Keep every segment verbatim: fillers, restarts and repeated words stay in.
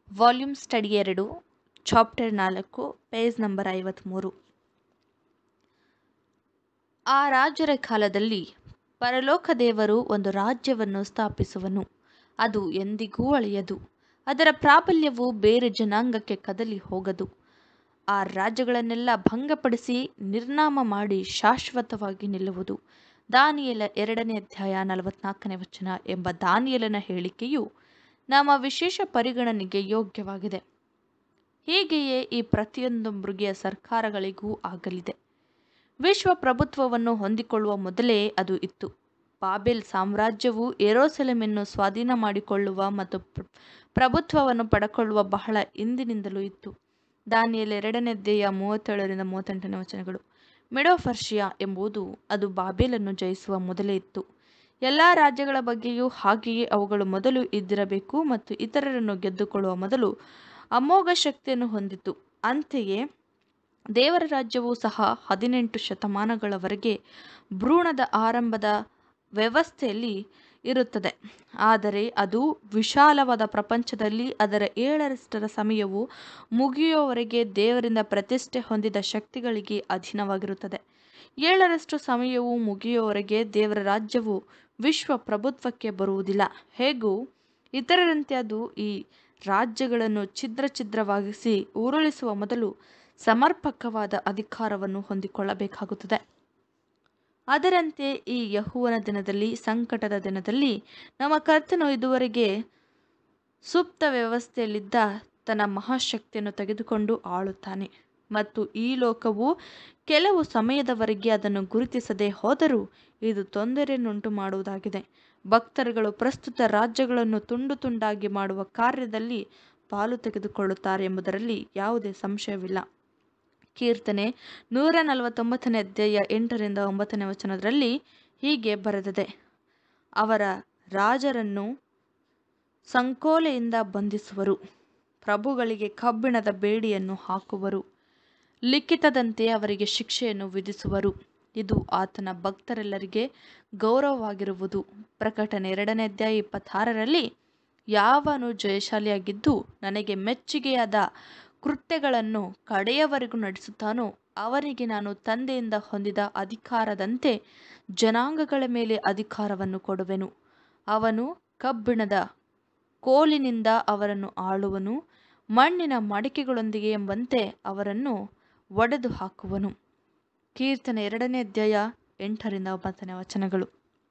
Volume study ಎರಡು, chapter ನಾಲ್ಕು, page number ಐವತ್ತ್ಮೂರು. ಆ ರಾಜರ ಕಾಲದಲ್ಲಿ ಪರಲೋಕ ದೇವರು ಒಂದು ರಾಜ್ಯವನ್ನು ಸ್ಥಾಪಿಸುವನು. ಅದು ಎಂದಿಗೂ ಅಳಿಯದು. ಅದರ ಪ್ರಾಬಲ್ಯವು ಬೇರೆ ಜನಾಂಗಕ್ಕೆ ಕದಲಿ ಹೋಗದು. ಆ ರಾಜ್ಯಗಳನ್ನೆಲ್ಲ ಭಂಗಪಡಿಸಿ ನಿರ್ನಾಮ ಮಾಡಿ ಶಾಶ್ವತವಾಗಿ ನಿಲ್ಲುವುದು. ದಾನಿಯೇಲ ಎರಡನೇ ಅಧ್ಯಾಯ ನಲವತ್ನಾಲ್ಕನೇ ವಚನ ಎಂಬ ದಾನಿಯೇಲನ ಹೇಳಿಕೆಯು ನಮ್ಮ ವಿಶೇಷ ಪರಿಗಣನೆಗೆ ಯೋಗ್ಯವಾಗಿದೆ. ಹೀಗೆಯೇ ಈ ಪ್ರತಿಯೊಂದು ಮೃಗಿಯ ಸರ್ಕಾರಗಳಿಗೂ ಆಗಲಿದೆ. ವಿಶ್ವ ಪ್ರಭುತ್ವವನ್ನು ಹೊಂದಿಕೊಳ್ಳುವ ಮೊದಲೇ ಅದು ಇತ್ತು. ಬಾಬೆಲ್ ಸಾಮ್ರಾಜ್ಯವು ಯೆರೂಸಲೇಮನ್ನು ಸ್ವಾಧೀನ ಮಾಡಿಕೊಳ್ಳುವ ಮತ್ತು ಪ್ರಭುತ್ವವನ್ನು ಪಡೆದುಕೊಳ್ಳುವ ಬಹಳ ಹಿಂದಿನಿಂದಲೂ ಇತ್ತು. ದಾನಿಯೇಲ ಎರಡನೇ ಅಧ್ಯಾಯ ಮೂವತ್ತೇಳರಿಂದ ಮೂವತ್ತೆಂಟನೇ ವಚನಗಳು. ಮೆಡೋ ಪರ್ಷಿಯಾ ಎಂಬುದು ಅದು ಬಾಬೆಲನ್ನು ಜಯಿಸುವ ಮೊದಲೇ ಇತ್ತು. ಎಲ್ಲ ರಾಜ್ಯಗಳ ಬಗ್ಗೆಯೂ ಹಾಗೆಯೇ ಅವುಗಳು ಮೊದಲು ಇದ್ದಿರಬೇಕು ಮತ್ತು ಇತರರನ್ನು ಗೆದ್ದುಕೊಳ್ಳುವ ಮೊದಲು ಅಮೋಘ ಶಕ್ತಿಯನ್ನು ಹೊಂದಿತು. ಅಂತೆಯೇ ದೇವರ ರಾಜ್ಯವೂ ಸಹ ಹದಿನೆಂಟು ಶತಮಾನಗಳವರೆಗೆ ಭ್ರೂಣದ ಆರಂಭದ ವ್ಯವಸ್ಥೆಯಲ್ಲಿ ಇರುತ್ತದೆ. ಆದರೆ ಅದು ವಿಶಾಲವಾದ ಪ್ರಪಂಚದಲ್ಲಿ ಅದರ ಏಳರಷ್ಟರ ಸಮಯವು ಮುಗಿಯುವವರೆಗೆ ದೇವರಿಂದ ಪ್ರತಿಷ್ಠೆ ಹೊಂದಿದ ಶಕ್ತಿಗಳಿಗೆ ಅಧೀನವಾಗಿರುತ್ತದೆ. ಏಳರಷ್ಟು ಸಮಯವು ಮುಗಿಯುವವರೆಗೆ ದೇವರ ರಾಜ್ಯವು ವಿಶ್ವ ಪ್ರಭುತ್ವಕ್ಕೆ ಬರುವುದಿಲ್ಲ. ಹೇಗೂ ಇತರರಂತೆ ಅದು ಈ ರಾಜ್ಯಗಳನ್ನು ಛಿದ್ರ ಛಿದ್ರವಾಗಿಸಿ ಉರುಳಿಸುವ ಮೊದಲು ಸಮರ್ಪಕವಾದ ಅಧಿಕಾರವನ್ನು ಹೊಂದಿಕೊಳ್ಳಬೇಕಾಗುತ್ತದೆ. ಅದರಂತೆ ಈ ಯೆಹೋವನ ದಿನದಲ್ಲಿ, ಸಂಕಟದ ದಿನದಲ್ಲಿ, ನಮ್ಮ ಕರ್ತನು ಇದುವರೆಗೆ ಸುಪ್ತ ವ್ಯವಸ್ಥೆಯಲ್ಲಿದ್ದ ತನ್ನ ಮಹಾಶಕ್ತಿಯನ್ನು ತೆಗೆದುಕೊಂಡು ಆಳುತ್ತಾನೆ. ಮತ್ತು ಈ ಲೋಕವು ಕೆಲವು ಸಮಯದವರೆಗೆ ಅದನ್ನು ಗುರುತಿಸದೆ ಹೋದರೂ ಇದು ತೊಂದರೆಯನ್ನುಂಟು ಮಾಡುವುದಾಗಿದೆ. ಭಕ್ತರುಗಳು ಪ್ರಸ್ತುತ ರಾಜ್ಯಗಳನ್ನು ತುಂಡು ತುಂಡಾಗಿ ಮಾಡುವ ಕಾರ್ಯದಲ್ಲಿ ಪಾಲು ತೆಗೆದುಕೊಳ್ಳುತ್ತಾರೆ ಎಂಬುದರಲ್ಲಿ ಯಾವುದೇ ಸಂಶಯವಿಲ್ಲ. ಕೀರ್ತನೆ ನೂರ ನಲವತ್ತೊಂಬತ್ತನೇ ಅಧ್ಯಾಯ ಎಂಟರಿಂದ ಒಂಬತ್ತನೇ ವಚನದಲ್ಲಿ ಹೀಗೆ ಬರೆದಿದೆ: ಅವರ ರಾಜರನ್ನು ಸಂಕೋಲೆಯಿಂದ ಬಂಧಿಸುವರು, ಪ್ರಭುಗಳಿಗೆ ಕಬ್ಬಿಣದ ಬೇಡಿಯನ್ನು ಹಾಕುವರು, ಲಿಖಿತದಂತೆ ಅವರಿಗೆ ಶಿಕ್ಷೆಯನ್ನು ವಿಧಿಸುವರು. ಇದು ಆತನ ಭಕ್ತರೆಲ್ಲರಿಗೆ ಗೌರವವಾಗಿರುವುದು. ಪ್ರಕಟಣೆ ಎರಡನೇ ಅಧ್ಯಾಯ ಇಪ್ಪತ್ತಾರರಲ್ಲಿ ಯಾವನು ಜಯಶಾಲಿಯಾಗಿದ್ದು ನನಗೆ ಮೆಚ್ಚುಗೆಯಾದ ಕೃತ್ಯಗಳನ್ನು ಕಡೆಯವರೆಗೂ ನಡೆಸುತ್ತಾನೋ ಅವನಿಗೆ ನಾನು ತಂದೆಯಿಂದ ಹೊಂದಿದ ಅಧಿಕಾರದಂತೆ ಜನಾಂಗಗಳ ಮೇಲೆ ಅಧಿಕಾರವನ್ನು ಕೊಡುವೆನು. ಅವನು ಕಬ್ಬಿಣದ ಕೋಲಿನಿಂದ ಅವರನ್ನು ಆಳುವನು, ಮಣ್ಣಿನ ಮಡಿಕೆಗಳೊಂದಿಗೆ ಎಂಬಂತೆ ಅವರನ್ನು ಒಡೆದು ಹಾಕುವನು. ಕೀರ್ತನೆ ಎರಡನೇ ಅಧ್ಯಾಯ ಎಂಟರಿಂದ ಒಂಬತ್ತನೇ ವಚನಗಳು.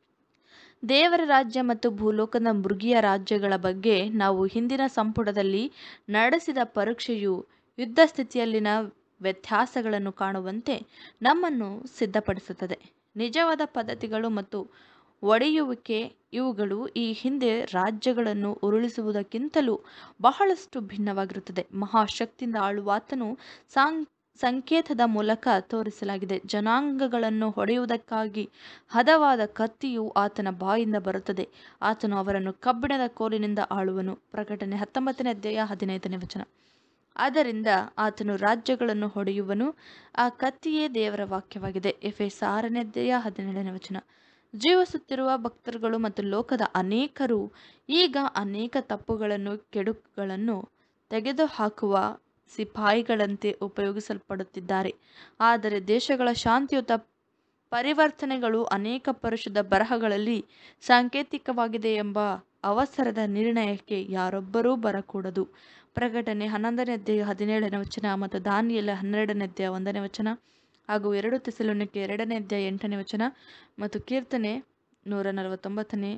ದೇವರ ರಾಜ್ಯ ಮತ್ತು ಭೂಲೋಕದ ಮೃಗೀಯ ರಾಜ್ಯಗಳ ಬಗ್ಗೆ ನಾವು ಹಿಂದಿನ ಸಂಪುಟದಲ್ಲಿ ನಡೆಸಿದ ಪರೀಕ್ಷೆಯು ಯುದ್ಧ ಸ್ಥಿತಿಯಲ್ಲಿನ ವ್ಯತ್ಯಾಸಗಳನ್ನು ಕಾಣುವಂತೆ ನಮ್ಮನ್ನು ಸಿದ್ಧಪಡಿಸುತ್ತದೆ. ನಿಜವಾದ ಪದ್ಧತಿಗಳು ಮತ್ತು ಒಡೆಯುವಿಕೆ ಇವುಗಳು ಈ ಹಿಂದೆ ರಾಜ್ಯಗಳನ್ನು ಉರುಳಿಸುವುದಕ್ಕಿಂತಲೂ ಬಹಳಷ್ಟು ಭಿನ್ನವಾಗಿರುತ್ತದೆ. ಮಹಾಶಕ್ತಿಯಿಂದ ಆಳುವಾತನು ಸಾಂಗ್ ಸಂಕೇತದ ಮೂಲಕ ತೋರಿಸಲಾಗಿದೆ. ಜನಾಂಗಗಳನ್ನು ಹೊಡೆಯುವುದಕ್ಕಾಗಿ ಹದವಾದ ಕತ್ತಿಯು ಆತನ ಬಾಯಿಂದ ಬರುತ್ತದೆ. ಆತನು ಅವರನ್ನು ಕಬ್ಬಿಣದ ಕೋಲಿನಿಂದ ಆಳುವನು. ಪ್ರಕಟಣೆ ಹತ್ತೊಂಬತ್ತನೇ ಅಧ್ಯಾಯ ಹದಿನೈದನೇ ವಚನ. ಆದ್ದರಿಂದ ಆತನು ರಾಜ್ಯಗಳನ್ನು ಹೊಡೆಯುವನು. ಆ ಕತ್ತಿಯೇ ದೇವರ ವಾಕ್ಯವಾಗಿದೆ. ಎಫೆಸ ಆರನೇ ಅಧ್ಯಾಯ ಹದಿನೇಳನೇ ವಚನ. ಜೀವಿಸುತ್ತಿರುವ ಭಕ್ತರುಗಳು ಮತ್ತು ಲೋಕದ ಅನೇಕರು ಈಗ ಅನೇಕ ತಪ್ಪುಗಳನ್ನು ಕೆಡುಕುಗಳನ್ನು ತೆಗೆದುಹಾಕುವ ಸಿಪಾಯಿಗಳಂತೆ ಉಪಯೋಗಿಸಲ್ಪಡುತ್ತಿದ್ದಾರೆ. ಆದರೆ ದೇಶಗಳ ಶಾಂತಿಯುತ ಪರಿವರ್ತನೆಗಳು ಅನೇಕ ಪರಿಶುದ್ಧ ಬರಹಗಳಲ್ಲಿ ಸಾಂಕೇತಿಕವಾಗಿದೆ ಎಂಬ ಅವಸರದ ನಿರ್ಣಯಕ್ಕೆ ಯಾರೊಬ್ಬರೂ ಬರಕೂಡದು. ಪ್ರಕಟಣೆ ಹನ್ನೊಂದನೇ ಅಧ್ಯಾಯ ಹದಿನೇಳನೇ ವಚನ ಮತ್ತು ದಾನಿಯೇಲ ಹನ್ನೆರಡನೇ ಅಧ್ಯಾಯ ಒಂದನೇ ವಚನ ಹಾಗೂ ಎರಡು ಥೆಸಲೋನಿಕೆ ಎರಡನೇ ಅಧ್ಯಾಯ ಎಂಟನೇ ವಚನ ಮತ್ತು ಕೀರ್ತನೆ ನೂರ ನಲವತ್ತೊಂಬತ್ತನೇ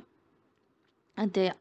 ಅಧ್ಯಾಯ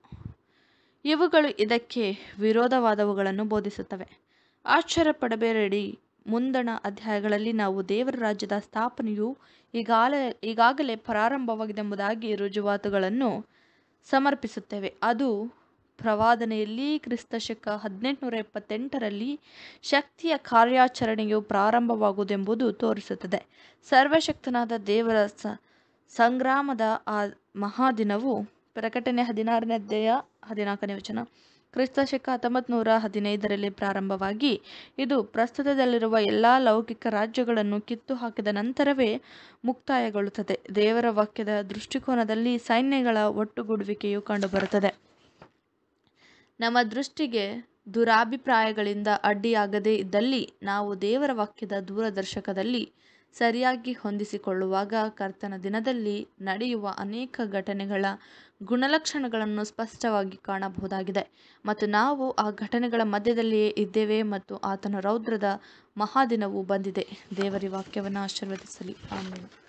ಇವುಗಳು ಇದಕ್ಕೆ ವಿರೋಧವಾದವುಗಳನ್ನು ಬೋಧಿಸುತ್ತವೆ. ಆಶ್ಚರ್ಯ ಪಡಬೇಡಿ. ಮುಂದಣ ಅಧ್ಯಾಯಗಳಲ್ಲಿ ನಾವು ದೇವರ ರಾಜ್ಯದ ಸ್ಥಾಪನೆಯು ಈಗಾಗಲೇ ಈಗಾಗಲೇ ಪ್ರಾರಂಭವಾಗಿದೆಂಬುದಾಗಿ ರುಜುವಾತುಗಳನ್ನು ಸಮರ್ಪಿಸುತ್ತೇವೆ. ಅದು ಪ್ರವಾದನೆಯಲ್ಲಿ ಕ್ರಿಸ್ತಶಕ ಹದಿನೆಂಟುನೂರ ಎಪ್ಪತ್ತೆಂಟರಲ್ಲಿ ಶಕ್ತಿಯ ಕಾರ್ಯಾಚರಣೆಯು ಪ್ರಾರಂಭವಾಗುವುದೆಂಬುದು ತೋರಿಸುತ್ತದೆ. ಸರ್ವಶಕ್ತನಾದ ದೇವರ ಸ ಸಂಗ್ರಾಮದ ಆ ಮಹಾದಿನವು ಪ್ರಕಟಣೆ ಹದಿನಾರನೇ ಅಧ್ಯಾಯ ಹದಿನಾಲ್ಕನೇ ವಚನ ಕ್ರಿಸ್ತಶಕ ಹತ್ತೊಂಬತ್ತು ನೂರ ಹದಿನೈದರಲ್ಲಿ ಪ್ರಾರಂಭವಾಗಿ ಇದು ಪ್ರಸ್ತುತದಲ್ಲಿರುವ ಎಲ್ಲ ಲೌಕಿಕ ರಾಜ್ಯಗಳನ್ನು ಕಿತ್ತು ಹಾಕಿದ ನಂತರವೇ ಮುಕ್ತಾಯಗೊಳ್ಳುತ್ತದೆ. ದೇವರ ವಾಕ್ಯದ ದೃಷ್ಟಿಕೋನದಲ್ಲಿ ಸೈನ್ಯಗಳ ಒಟ್ಟುಗೂಡುವಿಕೆಯು ಕಂಡುಬರುತ್ತದೆ. ನಮ್ಮ ದೃಷ್ಟಿಗೆ ದುರಾಭಿಪ್ರಾಯಗಳಿಂದ ಅಡ್ಡಿಯಾಗದೇ ಇದ್ದಲ್ಲಿ ನಾವು ದೇವರ ವಾಕ್ಯದ ದೂರದರ್ಶಕದಲ್ಲಿ ಸರಿಯಾಗಿ ಹೊಂದಿಸಿಕೊಳ್ಳುವಾಗ ಕರ್ತನ ದಿನದಲ್ಲಿ ನಡೆಯುವ ಅನೇಕ ಘಟನೆಗಳ ಗುಣಲಕ್ಷಣಗಳನ್ನು ಸ್ಪಷ್ಟವಾಗಿ ಕಾಣಬಹುದಾಗಿದೆ ಮತ್ತು ನಾವು ಆ ಘಟನೆಗಳ ಮಧ್ಯದಲ್ಲಿಯೇ ಇದ್ದೇವೆ ಮತ್ತು ಆತನ ರೌದ್ರದ ಮಹಾದಿನವು ಬಂದಿದೆ. ದೇವರ ವಾಕ್ಯವನ್ನು ಆಶೀರ್ವದಿಸಲಿ. ಆಮೇಲೆ